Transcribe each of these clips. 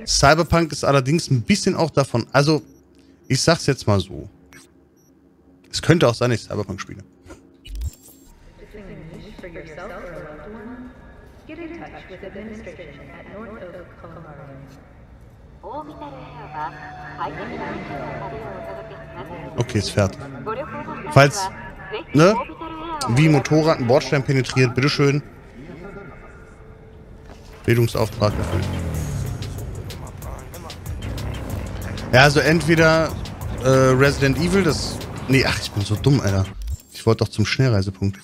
Cyberpunk ist allerdings ein bisschen auch davon, also ich sag's jetzt mal so. Es könnte auch sein, dass ich Cyberpunk spiele. Okay, ist fertig. Falls, ne, wie Motorrad ein Bordstein penetriert, bitteschön. Bildungsauftrag erfüllt. Ja, also entweder Resident Evil, das... Nee, ach, ich bin so dumm, Alter. Ich wollte doch zum Schnellreisepunkt.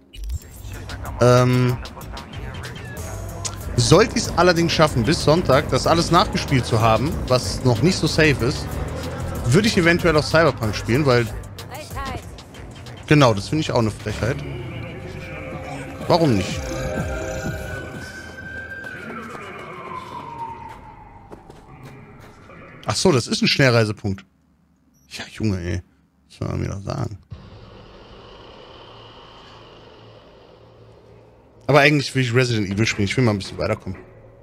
Sollte ich es allerdings schaffen, bis Sonntag das alles nachgespielt zu haben, was noch nicht so safe ist, würde ich eventuell auch Cyberpunk spielen, weil... Genau, das finde ich auch eine Frechheit. Warum nicht? Ach so, das ist ein Schnellreisepunkt. Ja, Junge, ey. Was soll man mir doch sagen? Aber eigentlich will ich Resident Evil spielen. Ich will mal ein bisschen weiterkommen.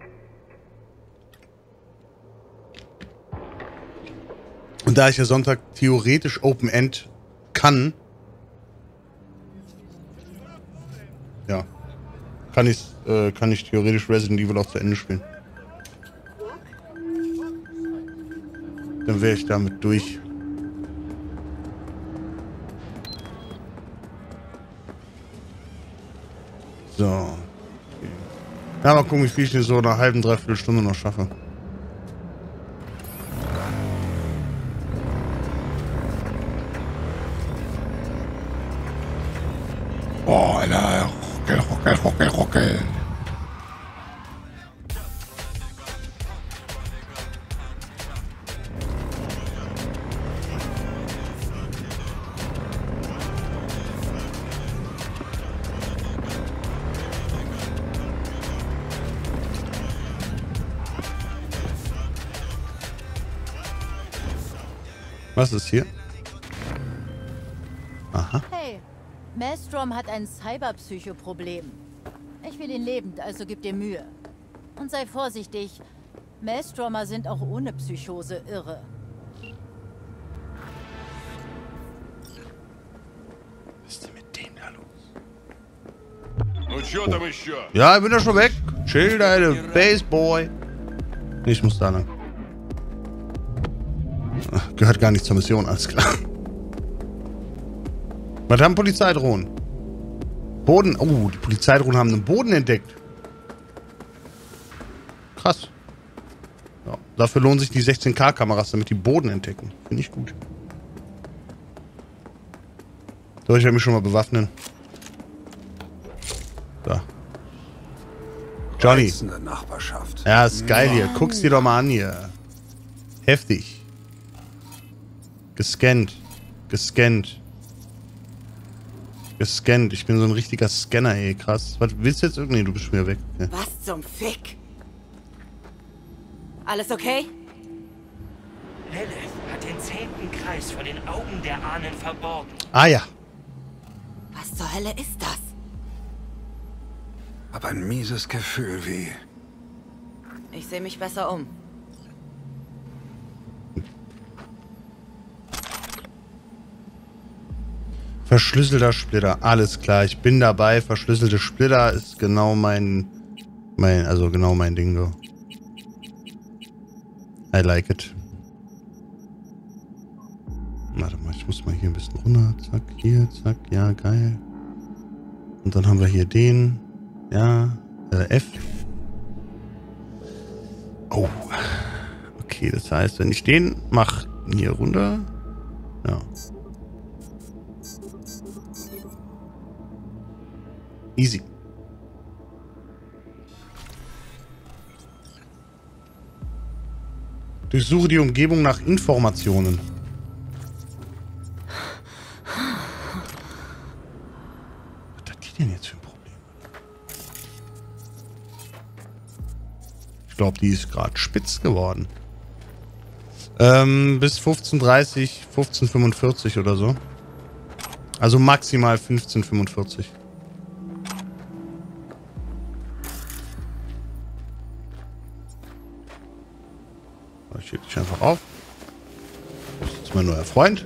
Und da ich ja Sonntag theoretisch Open End kann, ja, kann ich theoretisch Resident Evil auch zu Ende spielen. Dann wäre ich damit durch. So. Okay. Ja, mal gucken, wie viel ich in so einer halben, dreiviertel Stunde noch schaffe. Oh, Alter. Ruckel. Was ist hier? Aha. Hey, Maelstrom hat ein Cyberpsycho-Problem. Ich will ihn lebend, also gib dir Mühe. Und sei vorsichtig. Maelstromer sind auch ohne Psychose irre. Was ist denn mit dem da los? Oh. Ja, ich bin ja schon weg. Chill, deine Baseboy. Nee, ich muss da lang. Gehört gar nicht zur Mission, alles klar. Was haben Polizeidrohnen? Boden. Oh, die Polizeidrohnen haben einen Boden entdeckt. Krass. Ja, dafür lohnen sich die 16K-Kameras, damit die Boden entdecken. Finde ich gut. Soll ich ja mich schon mal bewaffnen? Da. Johnny. Ja, ist geil hier. Guck's dir doch mal an hier. Heftig. Gescannt. Ich bin so ein richtiger Scanner, ey. Krass. Was willst du jetzt irgendwie? Du bist schon wieder weg. Okay. Was zum Fick? Alles okay? Lilith hat den 10. Kreis vor den Augen der Ahnen verborgen. Ah ja. Was zur Hölle ist das? Hab ein mieses Gefühl wie... Ich sehe mich besser um. Verschlüsselter Splitter, alles klar, ich bin dabei. Verschlüsselte Splitter ist genau mein Ding, so. I like it. Warte mal, ich muss mal hier ein bisschen runter. Zack, hier, zack, ja, geil. Und dann haben wir hier den. Ja, F. Oh. Okay, das heißt, wenn ich den mache, hier runter. Ja. Easy. Durchsuche die Umgebung nach Informationen. Was hat die denn jetzt für ein Problem? Ich glaube, die ist gerade spitz geworden. Bis 15:30, 15:45 oder so. Also maximal 15:45. Ich heb dich einfach auf. Das ist mein neuer Freund.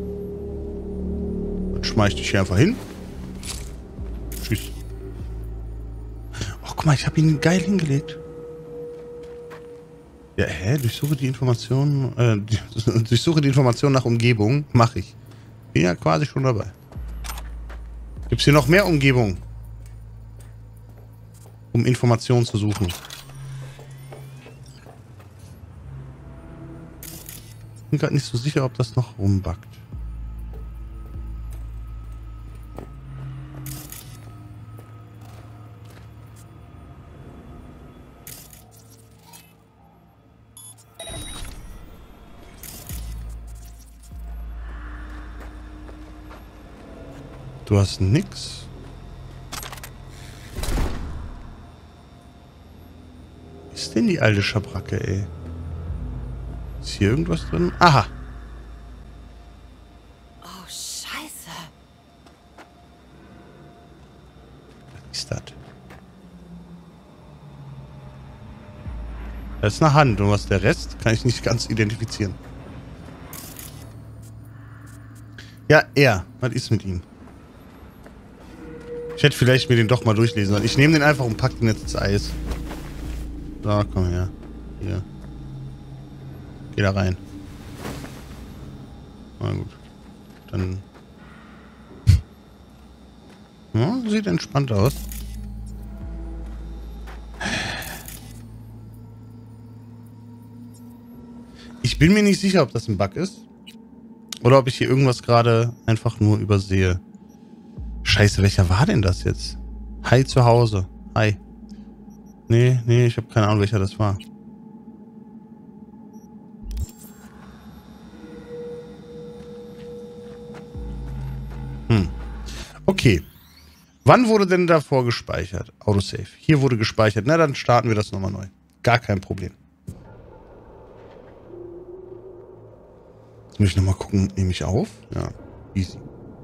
Dann schmeiß ich dich hier einfach hin. Tschüss. Oh, guck mal, ich habe ihn geil hingelegt. Ja, durchsuche die Informationen, durchsuche die Informationen nach Umgebung. Mache ich. Bin ja quasi schon dabei. Gibt es hier noch mehr Umgebung? Um Informationen zu suchen. Bin gerade nicht so sicher, ob das noch rumbackt. Du hast nix. Was ist denn die alte Schabracke, ey? Ist hier irgendwas drin? Aha. Oh, Scheiße. Was ist das? Das ist eine Hand. Und was der Rest, kann ich nicht ganz identifizieren. Ja, er. Was ist mit ihm? Ich hätte vielleicht mir den doch mal durchlesen sollen. Ich nehme den einfach und pack den jetzt ins Eis. So, komm her. Hier. Geh da rein. Na gut. Dann... Ja, sieht entspannt aus. Ich bin mir nicht sicher, ob das ein Bug ist. Oder ob ich hier irgendwas gerade einfach nur übersehe. Scheiße, welcher war denn das jetzt? Hi zu Hause. Hi. Nee, ich habe keine Ahnung, welcher das war. Okay. Wann wurde denn davor gespeichert? Autosave. Hier wurde gespeichert. Na, dann starten wir das nochmal neu. Gar kein Problem. Jetzt muss ich nochmal gucken. Nehme ich auf? Ja. Easy.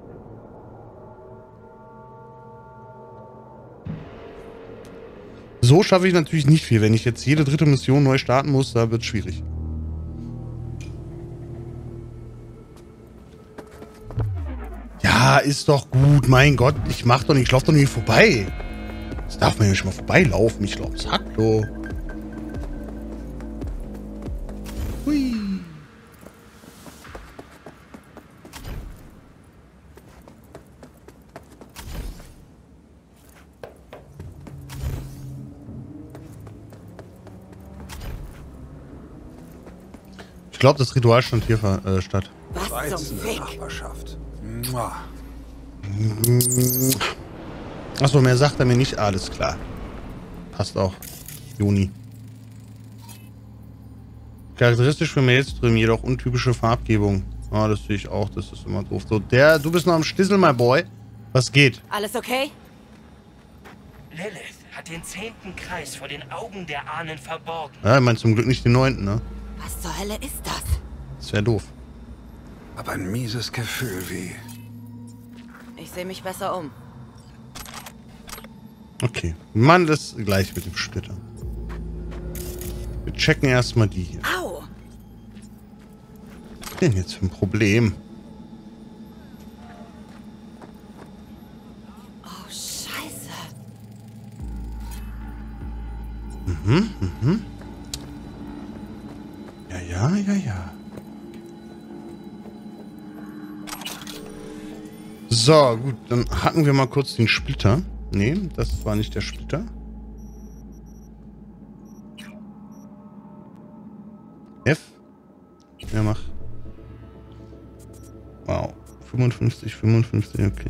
So schaffe ich natürlich nicht viel. Wenn ich jetzt jede dritte Mission neu starten muss, da wird es schwierig. Ja, ist doch gut. Mein Gott, ich laufe doch nicht vorbei. Das darf man ja nicht mal vorbeilaufen. Ich glaube, es hackt doch. Hui. Ich glaube, das Ritual stand hier statt. Was zum Fick? Nachbarschaft. Achso, mehr sagt er mir nicht. Alles klar. Passt auch. Juni. Charakteristisch für Maelstrom, jedoch untypische Farbgebung. Ah, das sehe ich auch. Das ist immer doof. So, du bist noch am Stissel, my boy. Was geht? Alles okay? Lilith hat den 10. Kreis vor den Augen der Ahnen verborgen. Ja, ich meine zum Glück nicht den 9., ne? Was zur Hölle ist das? Das wäre doof. Hab ein mieses Gefühl wie... Ich sehe mich besser um. Okay. Mann, das gleich mit dem Splitter. Wir checken erstmal die hier. Au! Was ist denn jetzt für ein Problem? Oh, Scheiße. Ja. So, gut. Dann hacken wir mal kurz den Splitter. Nee, das war nicht der Splitter. F. Ja, mach. Wow. 55, okay.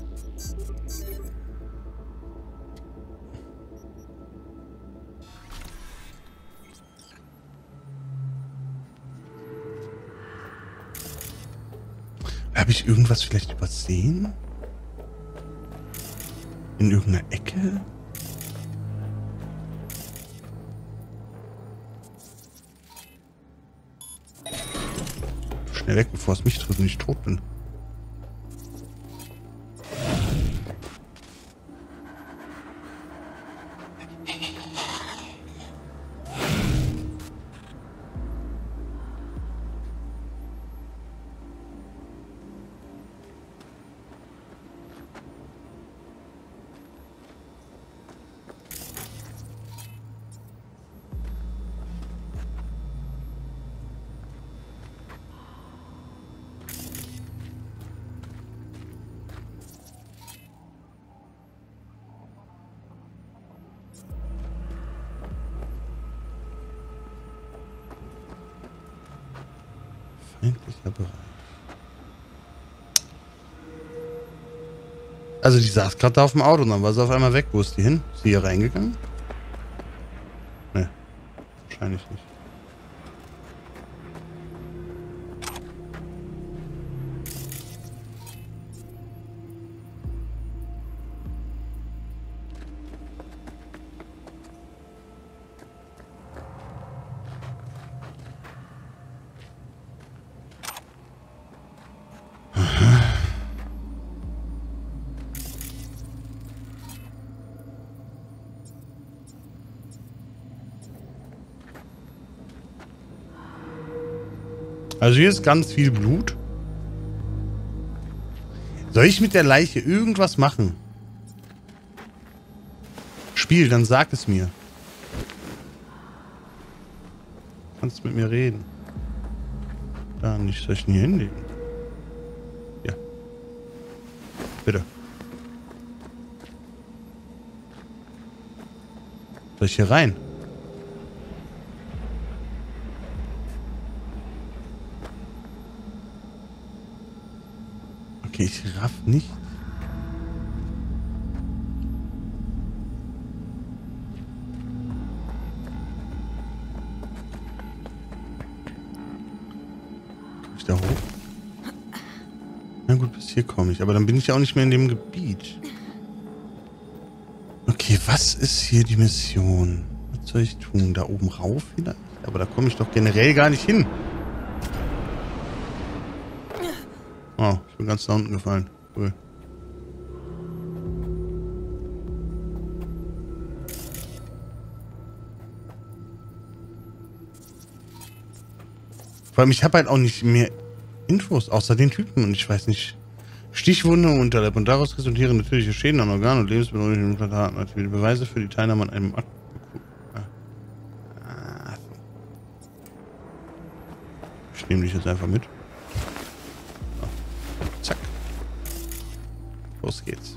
Habe ich irgendwas vielleicht übersehen? In irgendeiner Ecke? Schnell weg, bevor es mich trifft und ich tot bin. Endlicher Bereich. Also die saß gerade da auf dem Auto und dann war sie auf einmal weg. Wo ist die hin? Ist sie hier reingegangen? Ne, wahrscheinlich nicht. Also hier ist ganz viel Blut. Soll ich mit der Leiche irgendwas machen? Spiel, dann sag es mir. Kannst mit mir reden. Da nicht. Soll ich denn hier hinlegen? Ja. Bitte. Soll ich hier rein? Okay, ich raff nicht. Komm ich da hoch? Na gut, bis hier komme ich. Aber dann bin ich ja auch nicht mehr in dem Gebiet. Okay, was ist hier die Mission? Was soll ich tun? Da oben rauf vielleicht? Aber da komme ich doch generell gar nicht hin. Oh, ich bin ganz da unten gefallen. Cool. Vor allem, ich habe halt auch nicht mehr Infos außer den Typen und ich weiß nicht. Stichwunde und Unterleib und daraus resultieren natürliche Schäden an Organen und Lebensmittel und Implantaten. Aktive Beweise für die Teilnahme an einem Akt. Ich nehme dich jetzt einfach mit. Zack. Los geht's.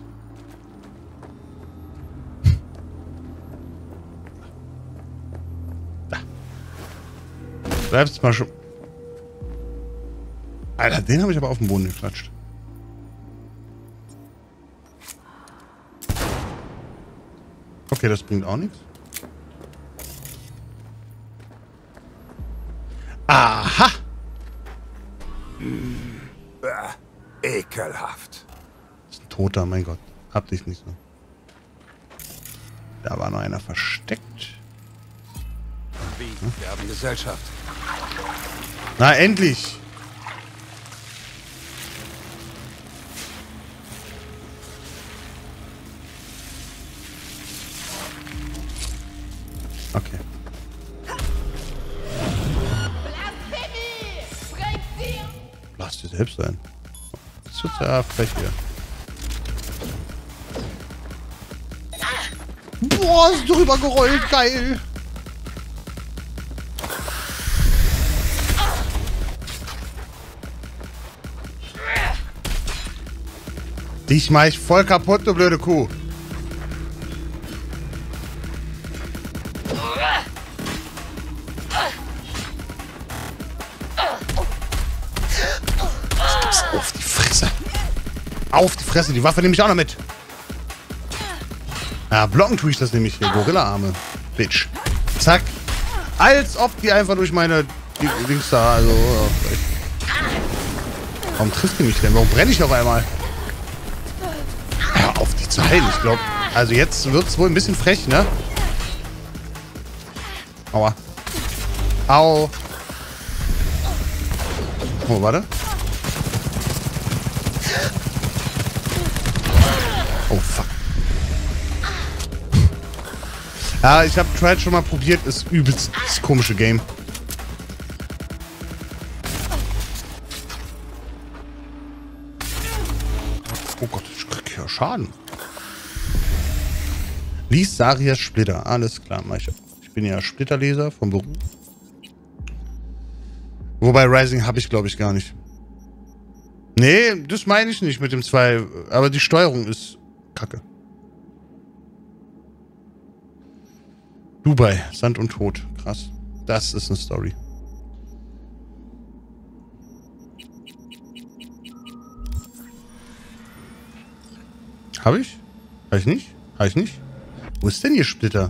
Da. Bleibst mal schon. Alter, den habe ich aber auf den Boden geklatscht. Okay, das bringt auch nichts. Aha! Ekelhaft. Das ist ein Toter, mein Gott. Hab dich nicht so. Da war noch einer versteckt. Wie? Wir haben Gesellschaft. Na, endlich! Okay. Lass dir selbst sein. Das wird ja frech hier. Boah, ist drüber gerollt, geil! Dich mach ich voll kaputt, du blöde Kuh. Auf die Fresse. Auf die Fresse, die Waffe nehme ich auch noch mit. Ja, blocken tue ich das nämlich hier. Gorilla-Arme. Bitch. Zack. Als ob die einfach durch meine Dings da, also. Warum trifft die mich denn? Warum brenne ich auf einmal? Hör auf, die zu heilen, ich glaube. Also jetzt wird es wohl ein bisschen frech, ne? Aua. Au. Oh, warte. Oh, fuck. Ja, ich habe Tried schon mal probiert. Ist übelst das komische Game. Oh Gott, ich krieg ja Schaden. Lies Sarias Splitter. Alles klar, mach ich. Ich bin ja Splitterleser vom Beruf. Wobei Rising habe ich, glaube ich, gar nicht. Nee, das meine ich nicht mit dem 2. Aber die Steuerung ist kacke. Dubai, Sand und Tod. Krass. Das ist eine Story. Habe ich? Habe ich nicht? Habe ich nicht? Wo ist denn hier Splitter?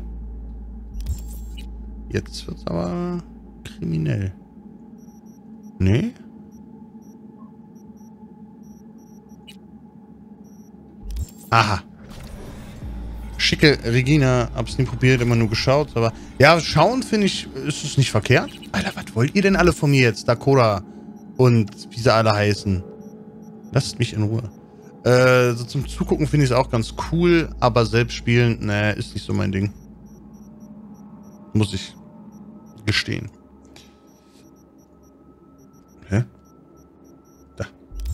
Jetzt wird's aber kriminell. Nee? Aha. Schicke Regina, hab's nie probiert, immer nur geschaut, aber ja, schauen finde ich, ist es nicht verkehrt. Alter, was wollt ihr denn alle von mir jetzt? Dakota und wie sie alle heißen. Lasst mich in Ruhe. So zum Zugucken finde ich es auch ganz cool, aber selbst spielen, ne, ist nicht so mein Ding. Muss ich gestehen. Hä? Da.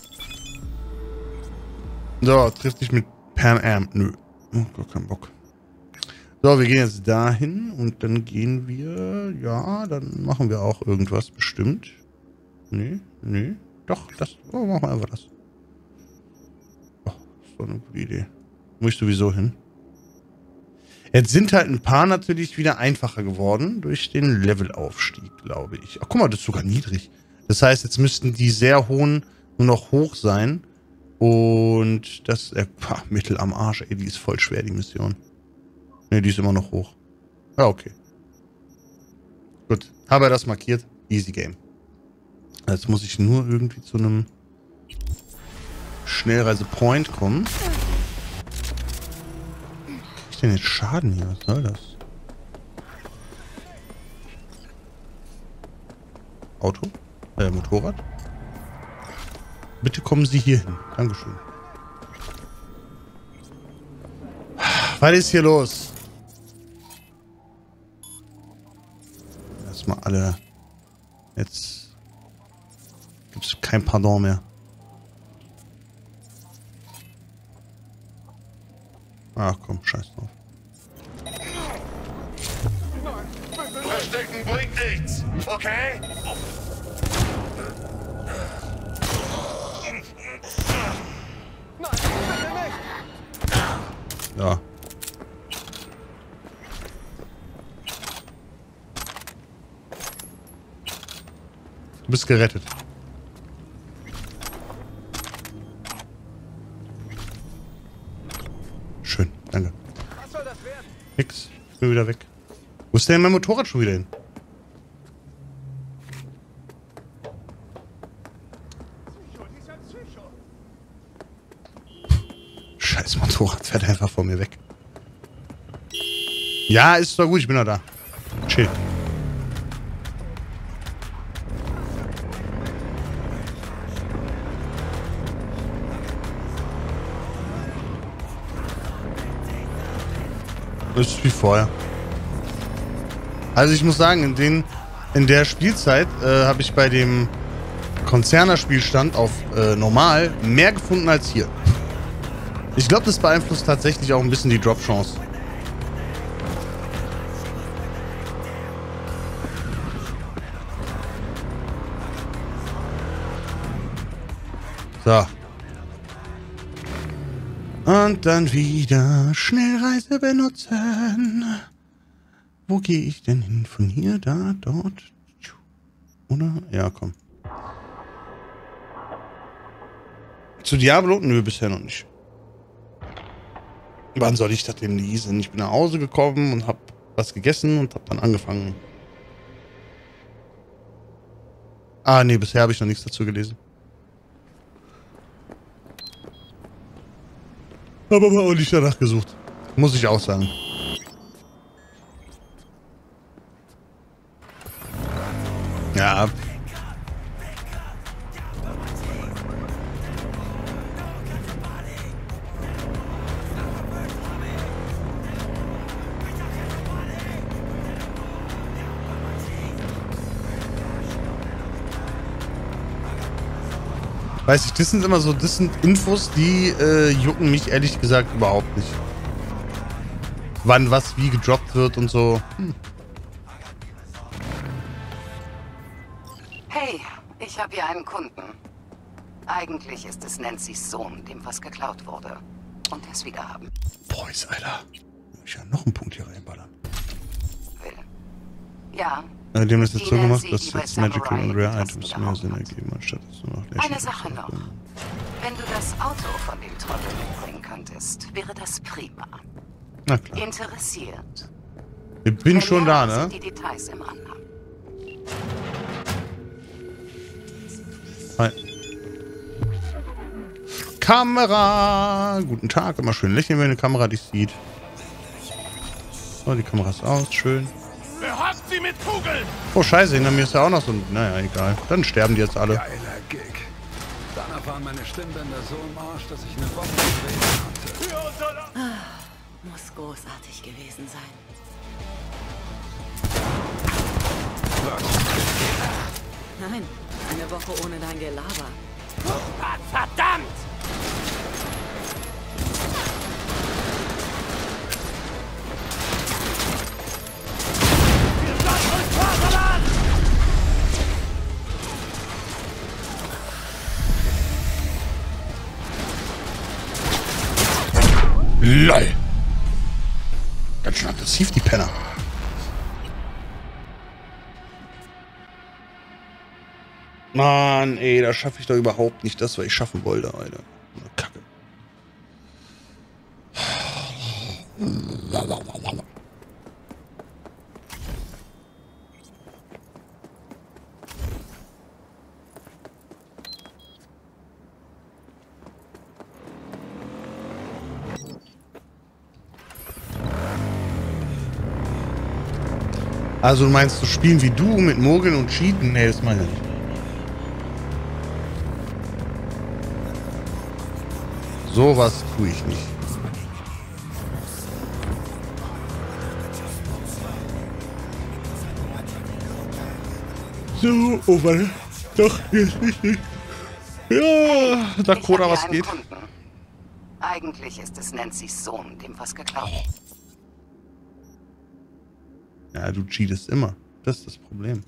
So, trifft dich mit Pan Am. Nö. Oh, gar keinen Bock. So, wir gehen jetzt dahin und dann gehen wir... Ja, dann machen wir auch irgendwas bestimmt. Nee, nee. Doch, das... Oh, machen wir einfach das. Oh, das war eine gute Idee. Muss ich sowieso hin. Jetzt sind halt ein paar natürlich wieder einfacher geworden durch den Levelaufstieg, glaube ich. Ach, guck mal, das ist sogar niedrig. Das heißt, jetzt müssten die sehr hohen nur noch hoch sein. Und das, Mittel am Arsch, ey, die ist voll schwer, die Mission. Ne, die ist immer noch hoch. Ja, okay. Gut, habe das markiert. Easy Game. Jetzt muss ich nur irgendwie zu einem Schnellreise-Point kommen. Krieg ich denn jetzt Schaden hier? Was soll das? Auto? Motorrad? Bitte kommen Sie hier hin. Dankeschön. Was ist hier los? Erstmal alle. Jetzt gibt es kein Pardon mehr. Ach komm, scheiß drauf. Verstecken bringt nichts, okay? Ja. Du bist gerettet. Schön, danke. Was soll das werden? Nix, ich bin wieder weg. Wo ist denn mein Motorrad schon wieder hin? Scheiß Motorrad fährt einfach vor mir weg. Ja, ist doch gut, ich bin noch da. Chill. Das ist wie vorher. Also ich muss sagen, in der Spielzeit habe ich bei dem Konzerner-Spielstand auf normal mehr gefunden als hier. Ich glaube, das beeinflusst tatsächlich auch ein bisschen die Drop-Chance. So. Und dann wieder Schnellreise benutzen. Wo gehe ich denn hin? Von hier, da, dort? Oder? Ja, komm. Zu Diablo? Nö, bisher noch nicht. Wann soll ich das denn lesen? Ich bin nach Hause gekommen und hab was gegessen und hab dann angefangen. Ah, nee, bisher habe ich noch nichts dazu gelesen. Hab aber auch nicht danach gesucht. Muss ich auch sagen. Ja. Weiß ich, das sind immer so, das sind Infos, die jucken mich ehrlich gesagt überhaupt nicht. Wann was wie gedroppt wird und so. Hey, ich habe hier einen Kunden. Eigentlich ist es Nancys Sohn, dem was geklaut wurde. Und er es wieder haben Boys, Alter. Ich kann noch einen Punkt hier reinballern. will. Ja. Dem ist jetzt so gemacht, Nancy, dass die bei jetzt Magical und Samurai Rare etwas Items mehr behauptet Sinn hat. ergeben, anstatt es nur noch Eine Sache noch. Wenn du das Auto von dem Trottel mitbringen könntest, wäre das prima. Na klar. Interessiert. Ich bin schon da, ne? Sind die Details im Anhang. Hi. Kamera! Guten Tag, immer schön lächeln, wenn eine Kamera dich sieht. So, die Kamera ist aus, schön. Behagt sie mit Kugeln! Oh, scheiße, hinter mir ist ja auch noch so ein... Naja, egal. Dann sterben die jetzt alle. Geiler Gig. Danach waren meine Stimmbänder so im Arsch, dass ich eine Woche nicht reden konnte. Muss großartig gewesen sein. Nein, eine Woche ohne dein Gelaber. Verdammt! LOL! Ganz schön aggressiv, die Penner. Mann, ey, da schaffe ich doch überhaupt nicht das, was ich schaffen wollte, Alter. Kacke. Also du meinst, so spielen wie du mit Mogeln und Cheaten? Nee, das meine ich nicht. Sowas tue ich nicht. So, oh warte. Doch, jetzt nicht. Ja, Dakota, was geht? Kunden. Eigentlich ist es Nancys Sohn, dem was geklaut Ja, du cheatest immer. Das ist das Problem.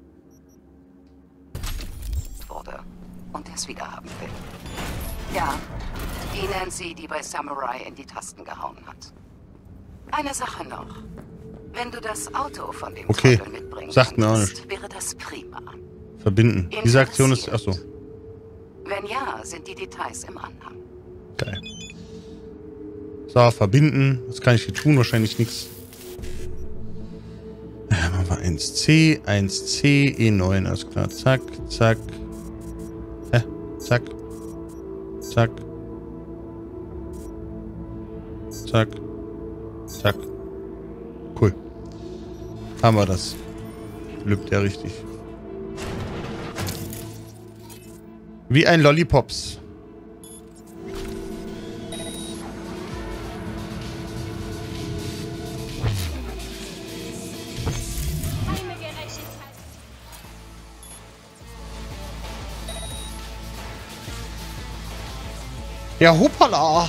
wurde und es wieder haben will. Ja, die Nancy, die bei Samurai in die Tasten gehauen hat. Eine Sache noch. Wenn du das Auto von dem Trottel mitbringen sagt mir auch könntest, nicht. wäre das prima. Verbinden. Diese Aktion ist... Achso. Wenn ja, sind die Details im Anhang. Geil. So, verbinden. Was kann ich hier tun? Wahrscheinlich nichts. Ja, machen wir 1C, 1C, E9, alles klar. Zack, zack. Zack. Zack. Zack. Zack. Cool. Haben wir das. Lübt er richtig. Wie ein Lollipops. Ja, hoppala.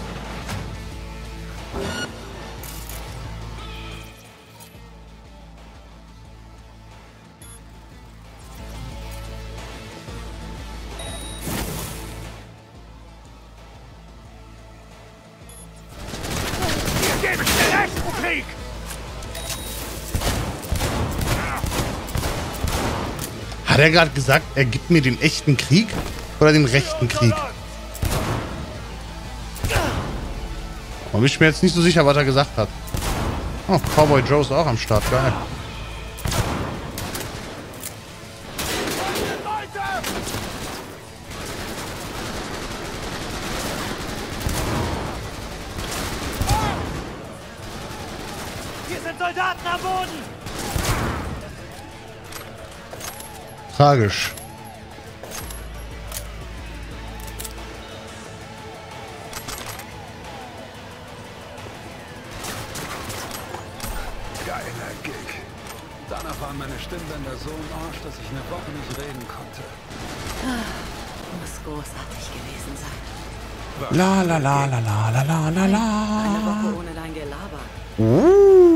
Krieg! Hat er gerade gesagt, er gibt mir den echten Krieg oder den rechten Krieg? Da bin ich mir jetzt nicht so sicher, was er gesagt hat. Oh, Cowboy Joe ist auch am Start. Geil. Hier sind Soldaten am Boden! Tragisch. Geiler Gig. Danach waren meine Stimmbänder so im Arsch, dass ich eine Woche nicht reden konnte. Muss großartig gewesen sein. La la la la la la la la Eine la. Woche ohne dein Gelaber.